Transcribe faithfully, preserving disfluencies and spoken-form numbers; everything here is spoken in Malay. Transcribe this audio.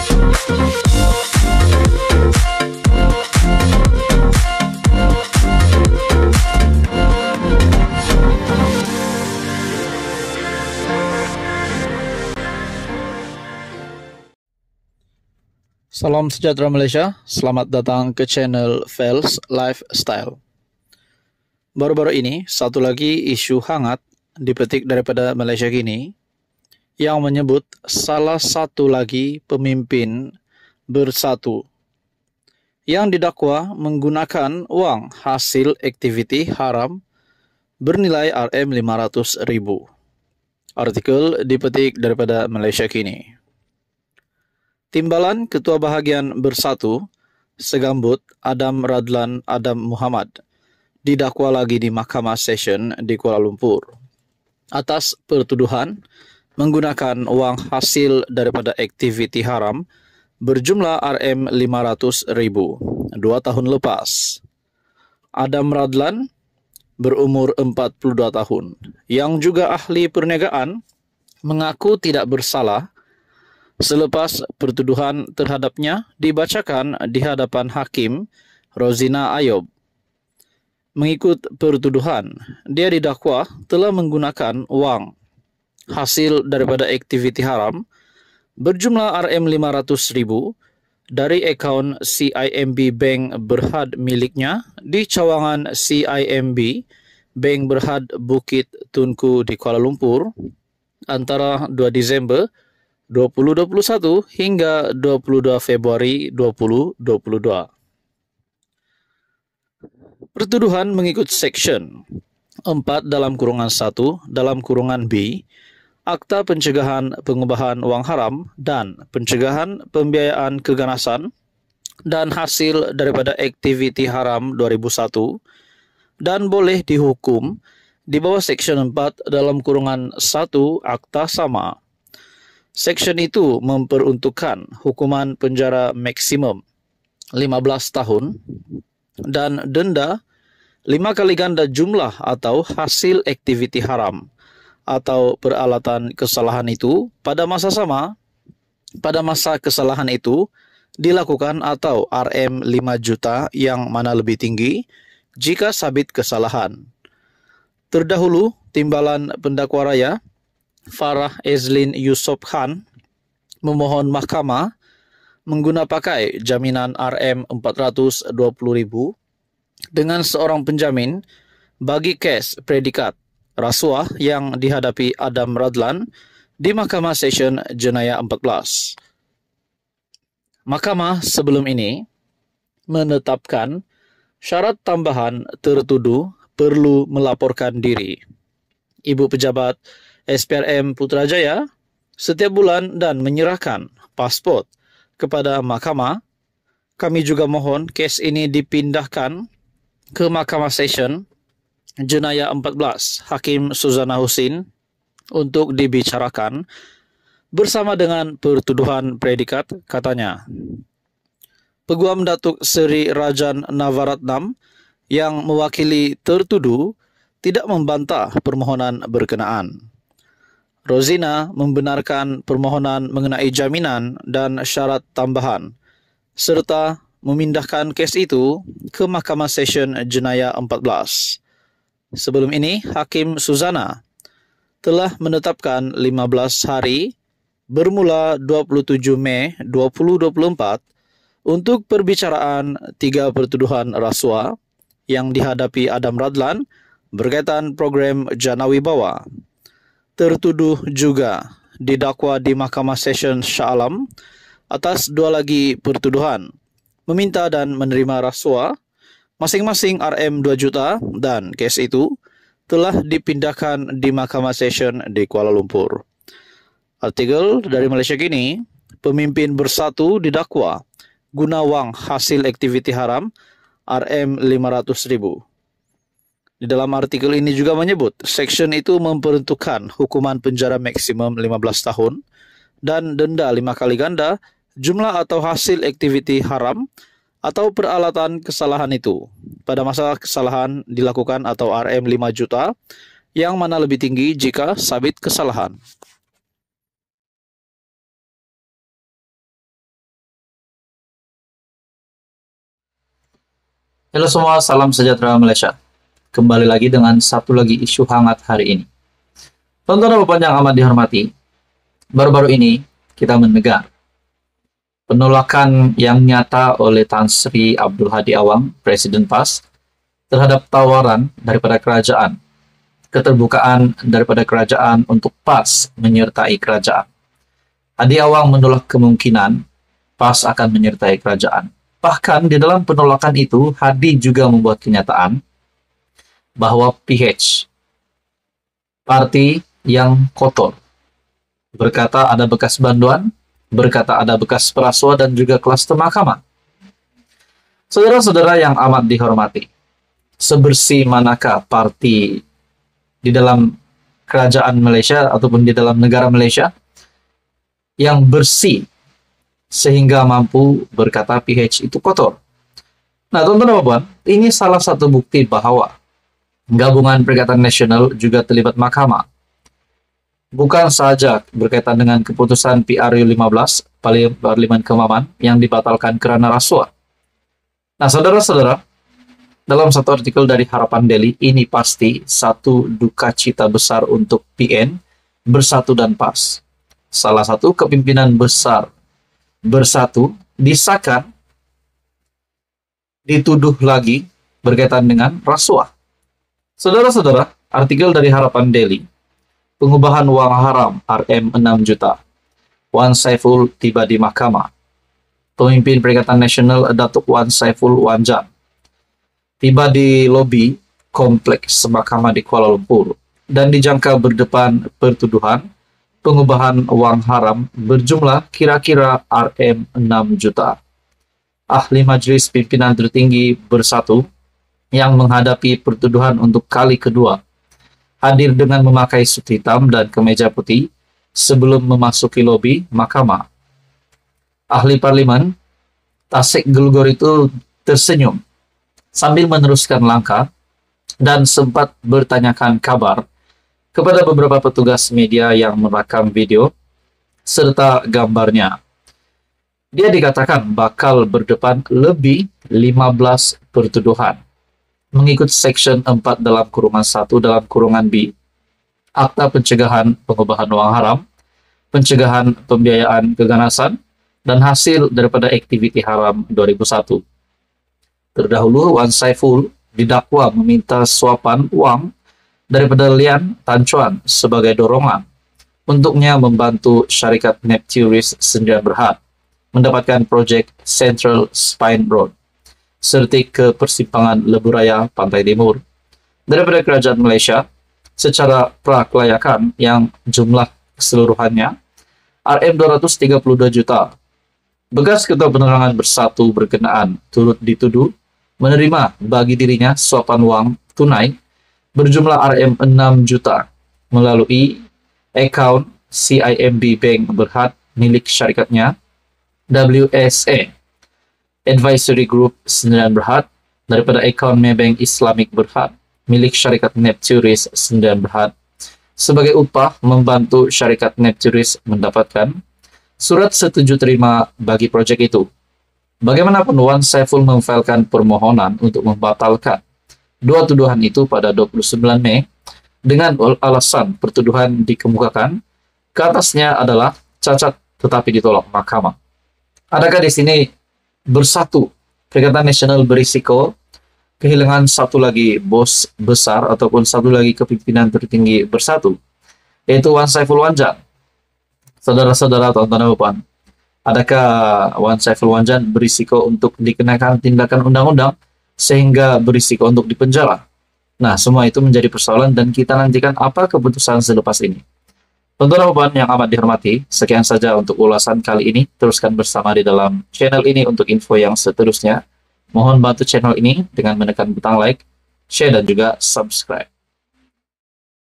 Salam sejahtera Malaysia, selamat datang ke channel Fels Lifestyle. Baru-baru ini, satu lagi isu hangat dipetik daripada Malaysia kini yang menyebut salah satu lagi pemimpin bersatu yang didakwa menggunakan wang hasil aktiviti haram bernilai R M lima ratus ribu. Artikel dipetik daripada Malaysia kini. Timbalan Ketua Bahagian Bersatu Segambut Adam Radlan Adam Muhammad didakwa lagi di Mahkamah Session di Kuala Lumpur atas pertuduhan menggunakan wang hasil daripada aktiviti haram berjumlah R M lima ratus ribu dua tahun lepas. Adam Radlan berumur empat puluh dua tahun yang juga ahli perniagaan mengaku tidak bersalah selepas pertuduhan terhadapnya dibacakan di hadapan Hakim Rozina Ayub. Mengikut pertuduhan, dia didakwa telah menggunakan wang hasil daripada aktiviti haram berjumlah R M lima ratus ribu dari akaun C I M B Bank Berhad miliknya di cawangan C I M B Bank Berhad Bukit Tunku di Kuala Lumpur antara dua Disember dua ribu dua puluh satu hingga dua puluh dua Februari dua ribu dua puluh dua. Pertuduhan mengikut Seksyen empat dalam kurungan satu dalam kurungan B Akta Pencegahan Pengubahan Wang Haram dan Pencegahan Pembiayaan Keganasan dan hasil daripada aktiviti haram dua ribu satu dan boleh dihukum di bawah Seksyen empat dalam kurungan satu Akta sama. Seksyen itu memperuntukkan hukuman penjara maksimum lima belas tahun dan denda lima kali ganda jumlah atau hasil aktiviti haram atau peralatan kesalahan itu pada masa sama pada masa kesalahan itu dilakukan atau R M lima juta yang mana lebih tinggi jika sabit kesalahan. Terdahulu, Timbalan Pendakwa Raya Farah Ezlin Yusof Khan memohon mahkamah mengguna pakai jaminan R M empat ratus dua puluh ribu dengan seorang penjamin bagi kes predikat rasuah yang dihadapi Adam Radlan di Mahkamah Session Jenayah empat belas. Mahkamah sebelum ini menetapkan syarat tambahan tertuduh perlu melaporkan diri. Ibu pejabat S P R M Putrajaya setiap bulan dan menyerahkan pasport kepada mahkamah. Kami juga mohon kes ini dipindahkan ke Mahkamah Session Jenayah empat belas Hakim Suzana Husin untuk dibicarakan bersama dengan pertuduhan predikat, katanya. Peguam Datuk Seri Rajan Navaratnam yang mewakili tertuduh tidak membantah permohonan berkenaan. Rozina membenarkan permohonan mengenai jaminan dan syarat tambahan serta memindahkan kes itu ke Mahkamah Session Jenayah empat belas. Sebelum ini, Hakim Suzana telah menetapkan lima belas hari bermula dua puluh tujuh Mei dua ribu dua puluh empat untuk perbicaraan tiga pertuduhan rasuah yang dihadapi Adam Radlan berkaitan program Jana Wibawa. Tertuduh juga didakwa di Mahkamah Session Shah Alam atas dua lagi pertuduhan, meminta dan menerima rasuah, masing-masing R M dua juta dan kes itu telah dipindahkan di Mahkamah Session di Kuala Lumpur. Artikel dari Malaysia Kini, pemimpin bersatu didakwa guna wang hasil aktiviti haram R M lima ratus ribu. Di dalam artikel ini juga menyebut, seksyen itu memperuntukkan hukuman penjara maksimum lima belas tahun dan denda lima kali ganda jumlah atau hasil aktiviti haram atau peralatan kesalahan itu pada masa kesalahan dilakukan atau R M lima juta yang mana lebih tinggi jika sabit kesalahan. Halo semua, salam sejahtera Malaysia. Kembali lagi dengan satu lagi isu hangat hari ini. Tonton dan Bapak yang amat dihormati, baru-baru ini kita mendengar penolakan yang nyata oleh Tan Sri Abdul Hadi Awang, Presiden P A S, terhadap tawaran daripada kerajaan, keterbukaan daripada kerajaan untuk P A S menyertai kerajaan. Hadi Awang menolak kemungkinan P A S akan menyertai kerajaan. Bahkan di dalam penolakan itu, Hadi juga membuat kenyataan bahwa P H, parti yang kotor, berkata ada bekas banduan, berkata ada bekas perasuah dan juga klaster mahkamah. Saudara-saudara yang amat dihormati, sebersih manakah parti di dalam kerajaan Malaysia ataupun di dalam negara Malaysia yang bersih sehingga mampu berkata P H itu kotor? Nah, teman-teman dan puan, ini salah satu bukti bahwa Gabungan Perikatan Nasional juga terlibat mahkamah. Bukan saja berkaitan dengan keputusan P R U lima belas, Parlimen Kemaman, yang dibatalkan kerana rasuah. Nah, saudara-saudara, dalam satu artikel dari Harapan Daily, ini pasti satu duka cita besar untuk P N, Bersatu dan P A S. Salah satu kepimpinan besar Bersatu disahkan, dituduh lagi berkaitan dengan rasuah. Saudara-saudara, artikel dari Harapan Daily, pengubahan wang haram R M enam juta. Wan Saiful tiba di mahkamah. Pemimpin Perikatan Nasional Datuk Wan Saiful Wanjan tiba di lobi kompleks mahkamah di Kuala Lumpur dan dijangka berdepan pertuduhan pengubahan wang haram berjumlah kira-kira R M enam juta. Ahli Majlis Pimpinan Tertinggi Bersatu yang menghadapi pertuduhan untuk kali kedua hadir dengan memakai suit hitam dan kemeja putih sebelum memasuki lobi mahkamah. Ahli Parlimen Tasik Gelugor itu tersenyum sambil meneruskan langkah dan sempat bertanyakan kabar kepada beberapa petugas media yang merekam video serta gambarnya. Dia dikatakan bakal berdepan lebih lima belas pertuduhan mengikut Seksyen empat dalam kurungan satu dalam kurungan B, Akta Pencegahan Pengubahan Wang Haram, Pencegahan Pembiayaan Keganasan, dan hasil daripada aktiviti haram dua ribu satu. Terdahulu, Wan Saiful didakwa meminta suapan uang daripada Lian Tan Chuan sebagai dorongan untuknya membantu syarikat Nepturis Sdn Bhd mendapatkan projek Central Spine Road serta ke persimpangan Lebuh Raya Pantai Timur daripada kerajaan Malaysia secara prakelayakan yang jumlah keseluruhannya R M dua ratus tiga puluh dua juta. Bekas Ketua Penerangan Bersatu berkenaan turut dituduh menerima bagi dirinya suapan wang tunai berjumlah R M enam juta melalui akaun C I M B Bank Berhad milik syarikatnya W S A Advisory Group Sdn Bhd daripada akaun Maybank Islamic Berhad milik syarikat Nepturis Sdn Bhd sebagai upah membantu syarikat Nepturis mendapatkan surat setuju terima bagi projek itu. Bagaimanapun, Wan Saiful memfailkan permohonan untuk membatalkan dua tuduhan itu pada dua puluh sembilan Mei dengan alasan pertuduhan dikemukakan ke atasnya adalah cacat tetapi ditolak mahkamah. Adakah di sini Bersatu Perikatan Nasional berisiko kehilangan satu lagi bos besar ataupun satu lagi kepimpinan tertinggi Bersatu, yaitu Wan Saiful Wanjan? Saudara-saudara, tuan-tuan dan puan, adakah Wan Saiful Wanjan berisiko untuk dikenakan tindakan undang-undang sehingga berisiko untuk dipenjara? Nah, semua itu menjadi persoalan dan kita nantikan apa keputusan selepas ini. Tuan-tuan dan puan yang amat dihormati, sekian saja untuk ulasan kali ini. Teruskan bersama di dalam channel ini untuk info yang seterusnya. Mohon bantu channel ini dengan menekan butang like, share, dan juga subscribe.